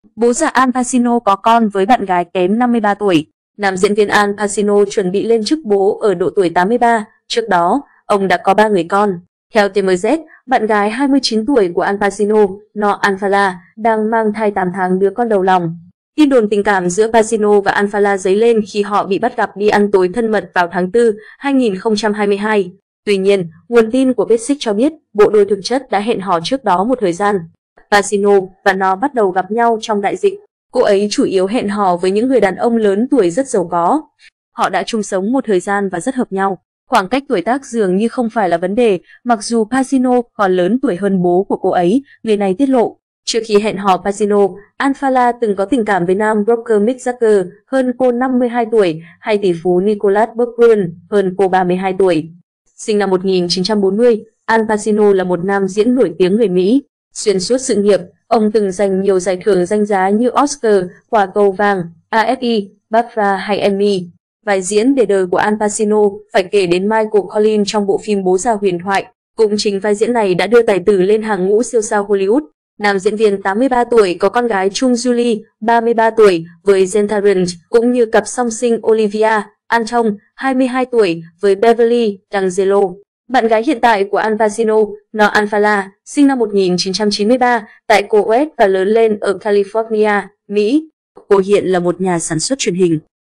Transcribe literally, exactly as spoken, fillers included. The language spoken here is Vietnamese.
Bố già Al Pacino có con với bạn gái kém năm mươi ba tuổi. Nam diễn viên Al Pacino chuẩn bị lên chức bố ở độ tuổi tám mươi ba. Trước đó, ông đã có ba người con. Theo tê em dét, bạn gái hai mươi chín tuổi của Al Pacino, Noor Al Fallah, đang mang thai tám tháng đứa con đầu lòng. Tin đồn tình cảm giữa Pacino và Al Fallah dấy lên khi họ bị bắt gặp đi ăn tối thân mật vào tháng tư năm hai nghìn không trăm hai mươi hai. Tuy nhiên, nguồn tin của Basic cho biết bộ đôi thực chất đã hẹn hò trước đó một thời gian. Pacino và Noor bắt đầu gặp nhau trong đại dịch. Cô ấy chủ yếu hẹn hò với những người đàn ông lớn tuổi rất giàu có. Họ đã chung sống một thời gian và rất hợp nhau. Khoảng cách tuổi tác dường như không phải là vấn đề, mặc dù Pacino còn lớn tuổi hơn bố của cô ấy, người này tiết lộ. Trước khi hẹn hò Pacino, Al Fallah từng có tình cảm với nam rocker Mick Jagger, hơn cô năm mươi hai tuổi, hay tỷ phú Nicholas Berggren, hơn cô ba mươi hai tuổi. Sinh năm một nghìn chín trăm bốn mươi, Al Pacino là một nam diễn nổi tiếng người Mỹ. Xuyên suốt sự nghiệp, ông từng giành nhiều giải thưởng danh giá như Oscar, Quả cầu vàng, a ép i, BAFTA hay Emmy. Vai diễn để đời của Al Pacino phải kể đến Michael Collins trong bộ phim Bố già huyền thoại. Cũng chính vai diễn này đã đưa tài tử lên hàng ngũ siêu sao Hollywood. Nam diễn viên tám mươi ba tuổi có con gái Chung Julie, ba mươi ba tuổi, với Jen Tarrant, cũng như cặp song sinh Olivia Anton, hai mươi hai tuổi, với Beverly D'Angelo. Bạn gái hiện tại của Al Pacino, Noor Al Fallah, sinh năm một nghìn chín trăm chín mươi ba, tại Kuwait và lớn lên ở California, Mỹ. Cô hiện là một nhà sản xuất truyền hình.